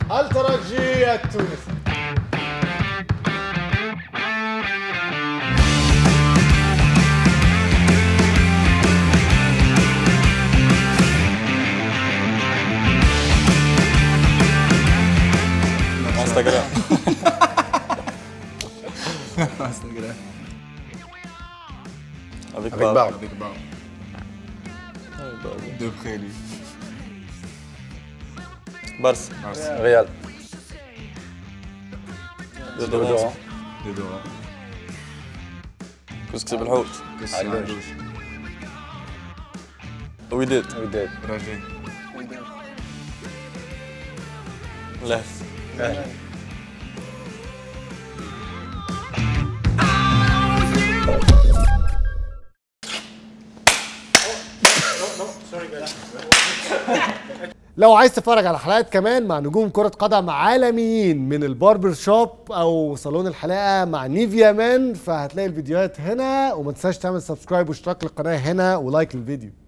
الترجي التونسي. انستغرام. انستغرام. Avec Avec barbe. Avec barbe. De Préli. Barça. ريال. ديودورون. ديودورون. كسكسي بالحوت. كرسي علوش. وداد. وداد. رجي. لهف. لو عايز تتفرج على حلقات كمان مع نجوم كرة قدم عالميين من الباربر شوب او صالون الحلاقة مع نيڤيا مان، فهتلاقي الفيديوهات هنا، وما تنساش تعمل سبسكرايب واشتراك للقناة هنا ولايك للفيديو.